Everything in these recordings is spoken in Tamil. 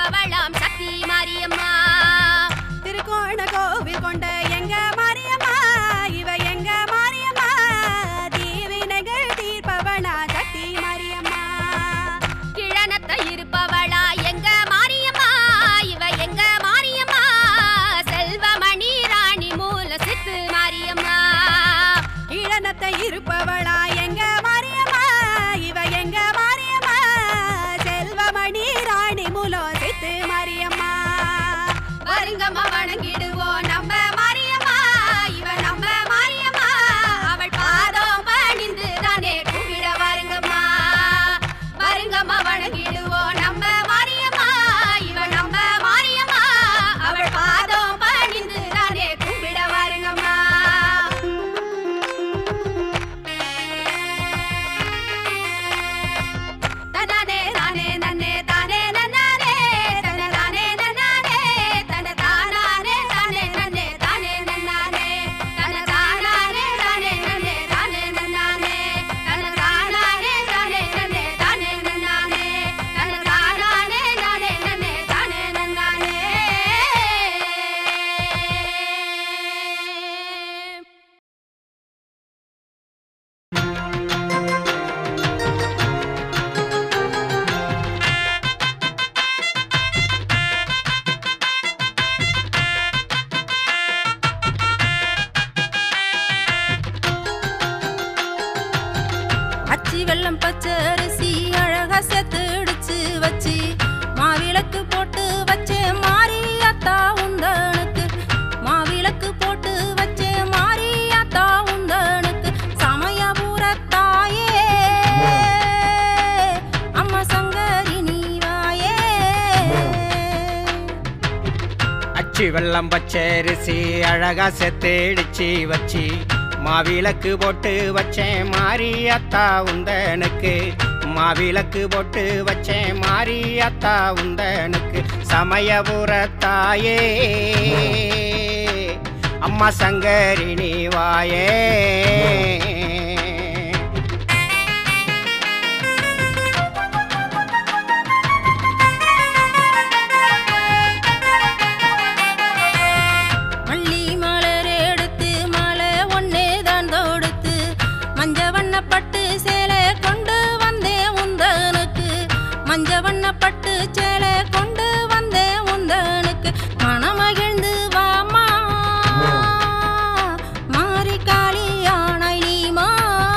இருப்பவளாம் சக்தி மாரியம்மா. திருக்கோண கோவில் கொண்ட எங்க மாரியம்மா, இவ எங்க மாரியம்மா, தீவினைகள் தீர்ப்பவளா சக்தி மாரியம்மா. கிழனத்தை இருப்பவளா எங்க மாரியம்மா, இவ எங்க மாரியம்மா, செல்வமணி ராணி மூல சித்து மாரியம்மா. கிழனத்தை இருப்பவளா எங்க மாரியம்மா, இவ எங்க மாரியம்மா, செல்வமணி ராணி மூல சித்து மாரியம்மா. வருங்கம்மா வணங்கிடுவோம் நம்ம மாரியம்மா, இவ நம்ம மாரியம்மா, அவள் பாதம் பணிந்து தானே கும்பிட வருங்கம்மா. வருங்கம்மா வணங்கிடுவோம் நம்ம மாரியம்மா, இவ நம்ம மாரியம்மா, அவள் பாதம் பணிந்து தானே கும்பிட வருங்கம்மா. தனனே நானே நன்னே தானே நன்னானே தனதானே நன்னானே தனதானே தானே நன்னே தானே நன்னானே தனதானே தானே நன்னே தானே நன்னானே தனதானே தானே நன்னே தானே நன்னானே தனதானே தானே நன்னே தானே நன்னானே. அச்சி வெள்ளம் பச்சரிசி அழகா செத்துடிச்சு வச்சு மாவிளக்கு போட்டு வச்சே மாரியாத்தா உந்தனுக்கு. மாவிளக்கு போட்டு வச்சே மாரியாத்தா உந்தனுக்கு. சமயபுரத்தாயே அம்மா சங்கரி நீவாயே. அச்சி வெள்ளம் பச்சரிசி அழகா செத்தேடிச்சு வச்சு மாவிளக்கு போட்டு வச்சேன் மாரியாத்தா உந்தனுக்கு. மாவிளக்கு போட்டு வச்சேன் மாரியாத்தா உந்தனுக்கு. சமயபுரத்தாயே அம்மா சங்கரி நீவாயே. மல்லி மலர் எடுத்து மலை ஒன்னே தான் தொடுத்து மஞ்ச வண்ணப்பட்டு சேலை கொண்டு வந்தேன் உந்தனுக்கு. மஞ்ச வண்ணப்பட்டு சேலை கொண்டு வந்தேன் உந்தனுக்கு. மனமகிழ்ந்து வாமா மாறி காளியானாய் நீமா.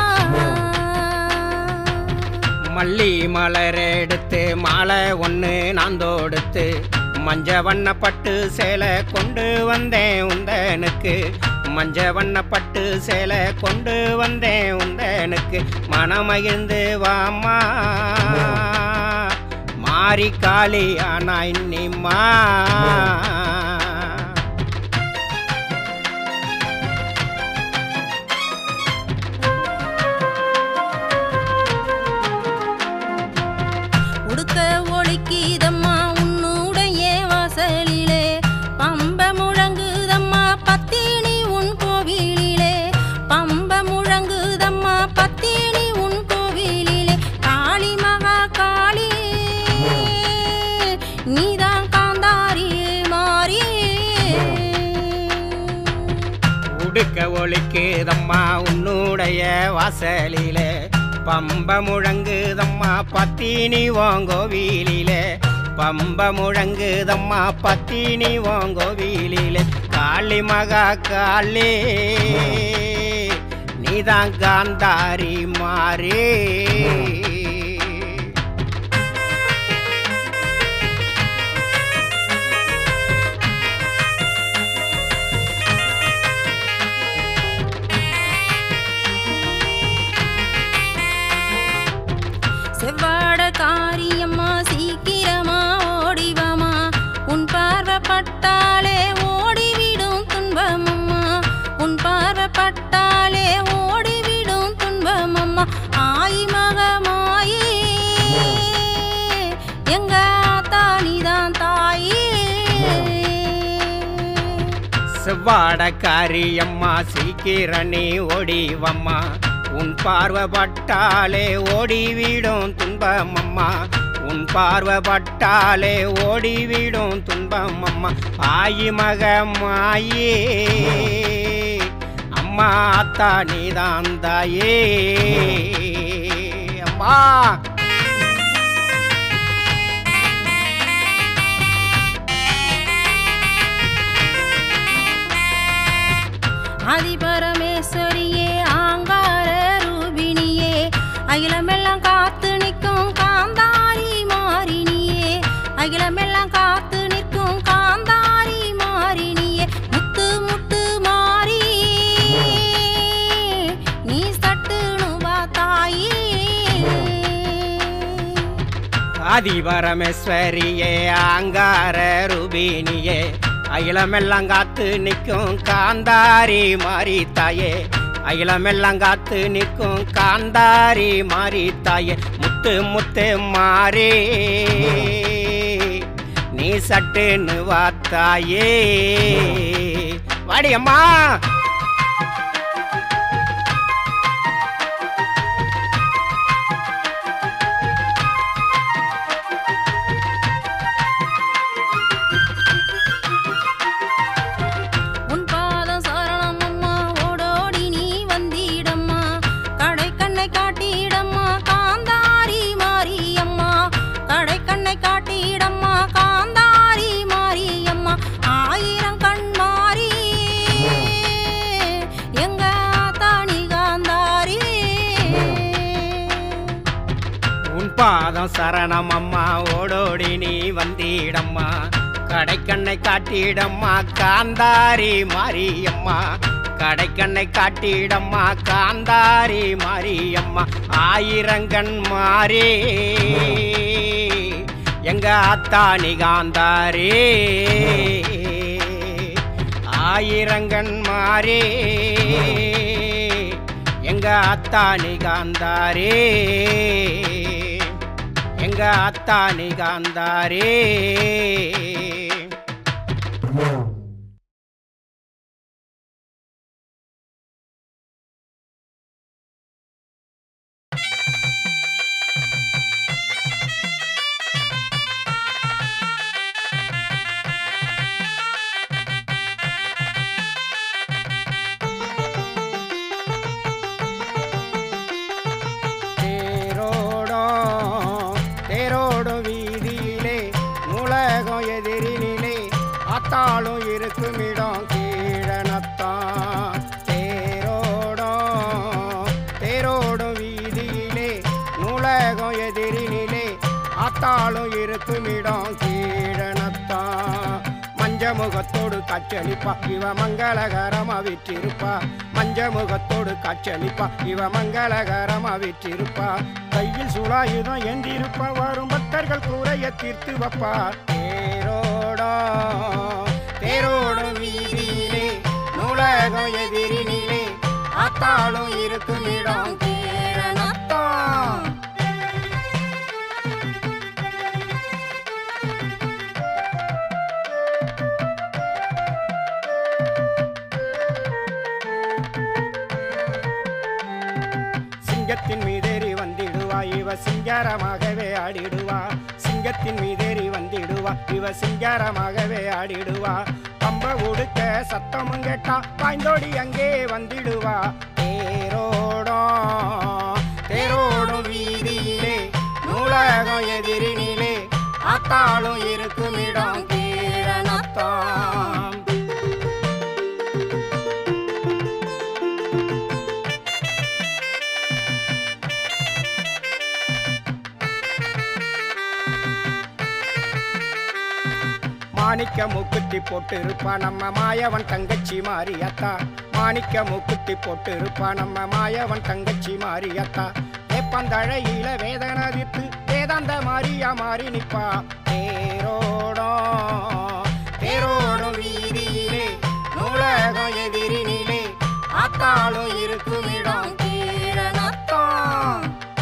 மல்லி மலர் எடுத்து மாலை ஒன்று நான் தொடுத்து மஞ்ச வண்ணப்பட்டு சேலை கொண்டு வந்தேன் உந்தனுக்கு. மஞ்ச வண்ணப்பட்டு சேலை கொண்டு வந்தேன் உந்தனுக்கு. மனமகிழ்ந்து வாமா மாறி காளியானாய் நீமா. உடுக்க ஒழிக்கிதம்மா உன்னுடைய வாசலிலே. பம்ப முழங்குதம்மா பத்தினி உன் கோவிலிலே. பம்ப முழங்குதம்மா பத்தினி உன் கோவிலிலே. காளி மகா காளி நீதான் காந்தாரி மாறி. உடுக்க ஒழிக்குதம்மா உன்னுடைய வாசலிலே. பம்ப முழங்குதம்மா பத்தினி வாங்கோவிலே. பம்ப முழங்குதம்மா பத்தினி வாங்கோவிலே. காளி மகா காளி நீதான் காந்தாரி மாறி. செவ்வாட காரியம்மா சீக்கிரமா ஓடிவாமா. உன் பார்வைப்பட்டாலே ஓடிவிடும் துன்பமம்மா. உன் பார்வைப்பட்டாலே ஓடிவிடும் துன்பமம்மா. ஆயி மகமாயி எங்க தானிதான் தாயி. செவ்வாடக்காரியம்மா சீக்கிரணி ஓடிவம்மா. உன் பார்வைப்பட்டாலே ஓடிவிடும் துன்பமம்மா. உன் பார்வைப்பட்டாலே ஓடிவிடும் துன்பம் அம்மா ஆயி மக மாயே அம்மா அத்தா நீதான் தாயே அம்மா. ஆதிபரமேஸ்வரியே ஆங்கார ரூபிணியே அகிலமெல்லாம் காத்து நிற்கும் காந்தாரி மாறினியே அகிலமெல்லாம் காத்து நிற்கும் காந்தாரி மாறினியே முத்து முத்து மாறி நீ சட்டுணுவா தாயே. ஆதிபரமேஸ்வரியே ஆங்கார ரூபிணியே அகிலமெல்லாம் காத்து நிற்கும் காந்தாரி மாறி தாயே அகிலமெல்லாம் காத்து நிற்கும் காந்தாரி மாறி தாயே முத்து முத்து மாறி நீ சட்டுன்னு வா தாயே வாடியம்மா. பாதம் சரணம் அம்மா ஓடோடி நீ வந்திடம்மா கடைக்கண்ணை காட்டிடம்மா காந்தாரி மாரியம்மா கடைக்கண்ணை காட்டிடம்மா காந்தாரி மாரியம்மா ஆயிரங்கண் மாறி எங்க அத்தானி காந்தாரி ஆயிரங்கண் மாறி எங்க அத்தானி காந்தாரி எங்க அத்தானி காந்தாரி. ஆத்தாளும் இருக்குமிடம் கீழனத்தான் தேரோடும் வீதியிலே நூலகம் எதிரினிலே ஆத்தாளும் இருக்குமிடம் கீழனத்தான் மஞ்சமுகத்தோடு காட்சளிப்பா இவ மங்களகரமா விற்றிருப்பா மஞ்சமுகத்தோடு காட்சளிப்பா இவ மங்களகரமா விற்றிருப்பா கையில் சுழாயுதம் ஏந்திருப்பா வரும் பக்தர்கள் கூரைய தீர்த்து வப்பா தேரோடும் வீதியிலே நூலகம் எதிரினிலே ஆத்தாளும் இருக்குமிடம் கீழனத்தான். சிங்கத்தின் மீதேறி வந்திடுவா இவ சிங்காரமாகவே ஆடிடுவா சிங்கத்தின் மீதேறி வந்திடுவா இவ சிங்காரமாகவே ஆடிடுவா பம்ப உடுக்க சத்தமும் கேட்டா பாய்ந்தோடி அங்கே வந்திடுவா தேரோடும் வீதியிலே நூலகம் எதிரினிலே ஆத்தாளும் இருக்குமிடம் கீழனத்தான். மாணிக்க மூக்குத்தி போட்டு இருப்பா நம்ம மாயவன் தங்கச்சி மாரியத்தா மாணிக்க மூக்குத்தி போட்டு இருப்பா நம்ம மாயவன் தங்கச்சி மாரியத்தா வேப்பந்தழையில வேதனதித்து வேதாந்த மாரியா மாறி நிப்பா தேரோடும் வீதியிலே நூலகம் எதிரினிலே ஆத்தாளும் இருக்குமிடம் கீழனத்தான்.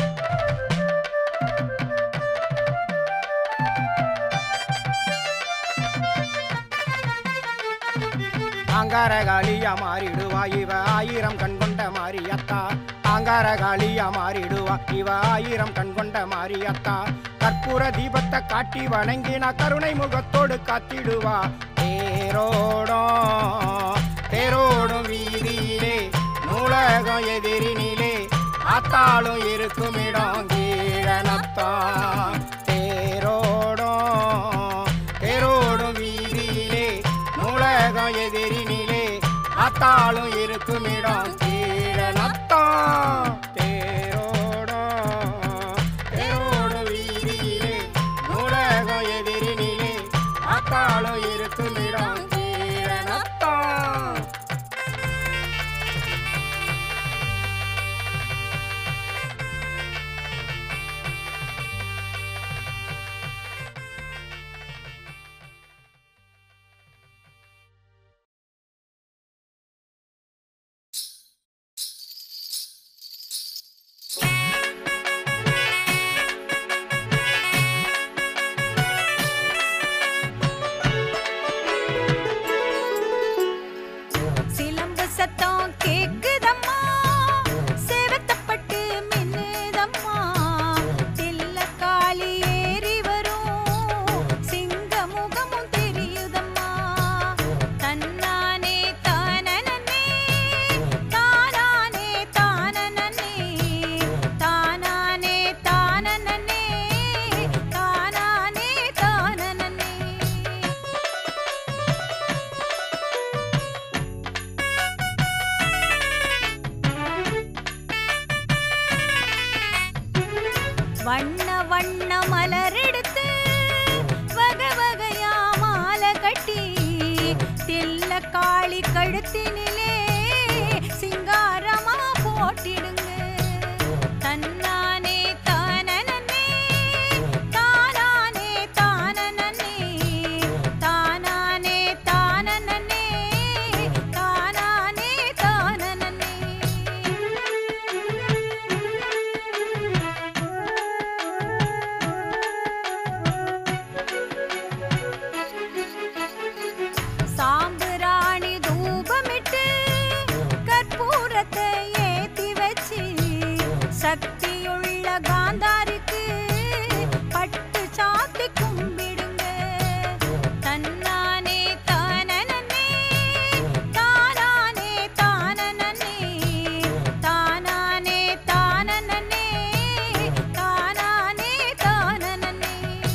ஆங்காரகாலியா மாறிடுவா இவ ஆயிரம் கண் கொண்ட மாரியத்தா ஆங்காரகாலியா மாறிடுவா இவ ஆயிரம் கண் கொண்ட மாரியத்தா கற்பூர தீபத்தை காட்டி வணங்கினா கருணை முகத்தோடு காத்திடுவா. தேரோடும் வீதியிலே நூலகம் எதிரினிலே ஆத்தாளும் இருக்கும் இடம் கீழனத்தான். தேரோடும் வீதியிலே நூலகம் எதிரினிலே ஆத்தாளும் இருக்கும் இடம் கீழனத்தான். தேரோடும் வீதியிலே நூலகம் எதிரினிலே ஆத்தாளும் இருக்கும் இடம் கீழனத்தான். சிலம்பு சத்தம் கேக்குதம்மா, செவத்தப்பட்டு மின்னுதம்மா, தில்லக்காளி ஏறி வரும் சிங்க முகமும் தெரியுதம்மா. தன்னானே தானனே தானானே தானனே தானானே தானனே தானானே தானனே. வண்ண வண்ண மலரெடுத்து வகை வகையா மாலை கட்டி தில்லக்காளி கழுத்தினிலே சிங்காரமா போட்டிடுங்க. தன்னானே தானனே தானானே தானனே தானானே தானனே தானானே தானனே. சாம்பிராணி தூபமிட்டு கற்பூரத்தை ஏத்தி வச்சு சக்தியுள்ள காந்தாருக்கு பட்டு சாத்தி கும்பிடுங்க. தன்னானே தானனே தானானே தானனே தானானே தானனே தானானே தானனே.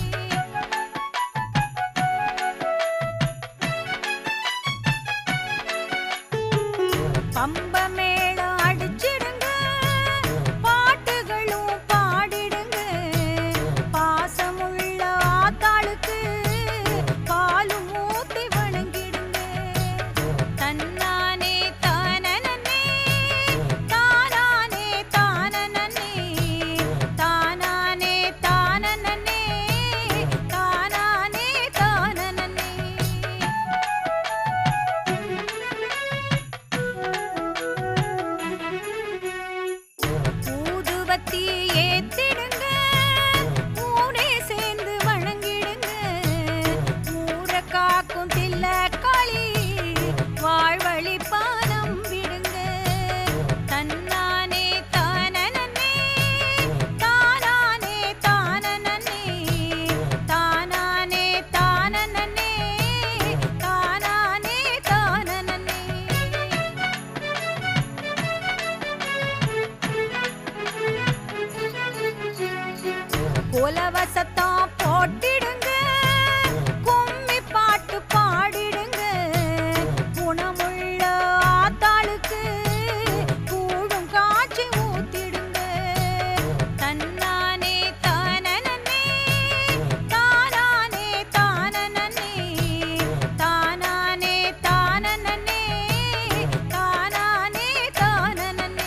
பம்ப மேளம் அடிச்சிடுங்க, பாட்டுகளும் பாடிடுங்க, பாசமுள்ள ஆத்தாளுக்கு பாலும் ஊத்தி வணங்கிடுங்க. தன்னானே தானனே தானானே தானனே தானானே தானனே தானானே தானனே. ஊதுவத்தி ஏத்திடுங்க, ஊரே சேர்ந்து வணங்கிடுங்க, ஊர காக்கும் தில்லக்காளி வாழ்வழிப்பா நம்பிடுங்க. தன்னானே தானனே தானானே தானனே தானானே தானனே தானானே தானனே. கோலவசத்தம் போட்டிடுங்க, கும்மி பாட்டு பாடிடுங்க, குணமுள்ள ஆத்தாளுக்கு கூடும் காட்சி ஊத்திடுங்க. தன்னானே தானனே தானானே தானனே தானானே தானனே தானானே தானனே.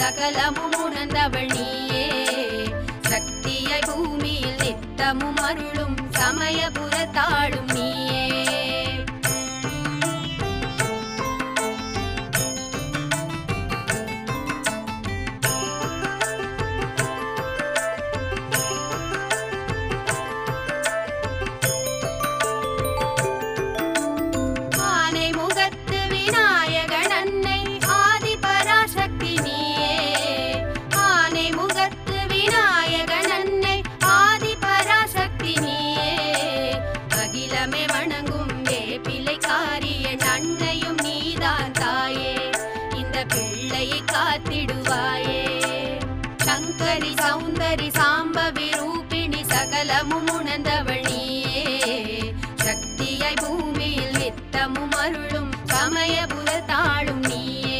சகலமும் உணர்ந்தவள் நீயே சக்தியை பூமியில் நித்தமும் அருளும் சமயபுரத்தாளும் நீயே சங்கரி சௌந்தரி சாம்பவி ரூபிணி சகலமும் உணர்ந்தவள் நீயே சக்தியை பூமியில் நித்தமும் அருளும் சமயபுரத்தாளும் நீயே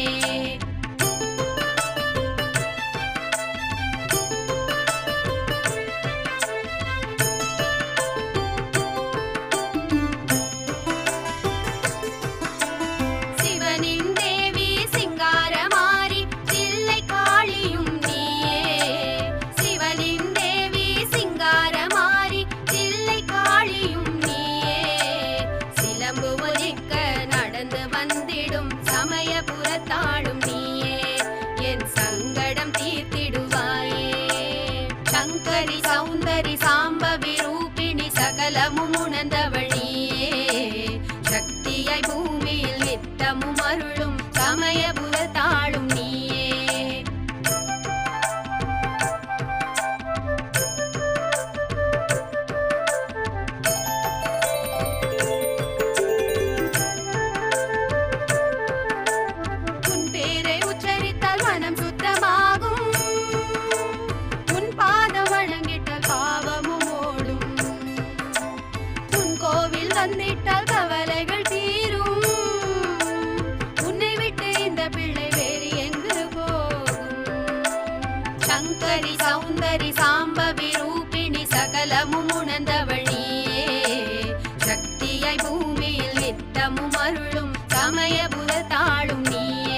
சிவனின் தேவி சிங்காரமாரி தில்லை காளியும் நீயே சிவனின் தேவி சிங்காரமாரி தில்லை காளியும் நீயே சிலம்பு ஒலிக்க நடந்து வந்திடும் சமயபுரத்தாளும் நீயே என் சங்கடம் தீர்த்திடுவாயே சங்கரி சௌந்தரி சாம்பவி ரூபிணி சகலமும் உணர்ந்தவள் நீயே சக்தியை பூமியில் நித்தமும் அருளும் சமயபுரத்தாளும் நீயே உன் பேரை உச்சரித்தால் மனம் சுத்தமாகும் உன் பாதம் வணங்கிட்டால் பாவமும் ஓடும் உன் கோவில் வந்திட்டால் கவலைகள் தீரும் உன்னை விட்டு இந்த பிள்ளை வேறு எங்கு போகும் சங்கரி சௌந்தரி சாம்பவி ரூபிணி சகலமும் உணர்ந்தவள் நீயே சக்தியை பூமியில் நித்தமும் அருளும் சமயபுரத்தாளும் நீயே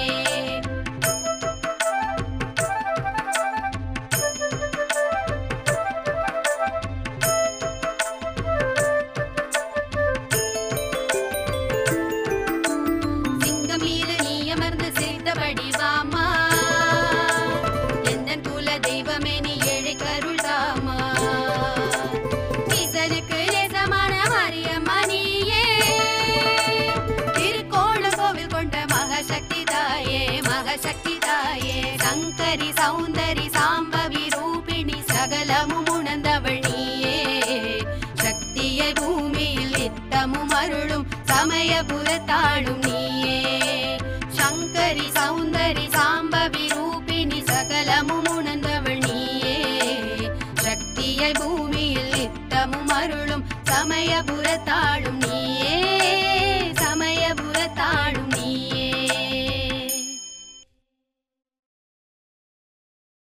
சிங்கம் மீது நீ அமர்ந்து சிரித்தபடி வாமா எந்தன் குல தெய்வமே நீ ஏழை கருள்தாமா ஈசனுக்கு நேசமான மாரியம்மா நீயே திருக்கோளம் கோவில் கொண்ட மகசக்தி தாயே மகசக்தி தாயே சங்கரி சௌந்தரி சாம்பவி ரூபிணி சகலமும் உணர்ந்தவள் நீயே சக்தியை பூமியில் நித்தமும் அருளும் சமயபுரத்தாளும் நீயே சங்கரி சௌந்தரி சாம்பவி ரூபிணி சகலமும் உணர்ந்தவள் நீயே சக்தியை பூமியில் நித்தமும் அருளும் சமயபுரத்தாளும்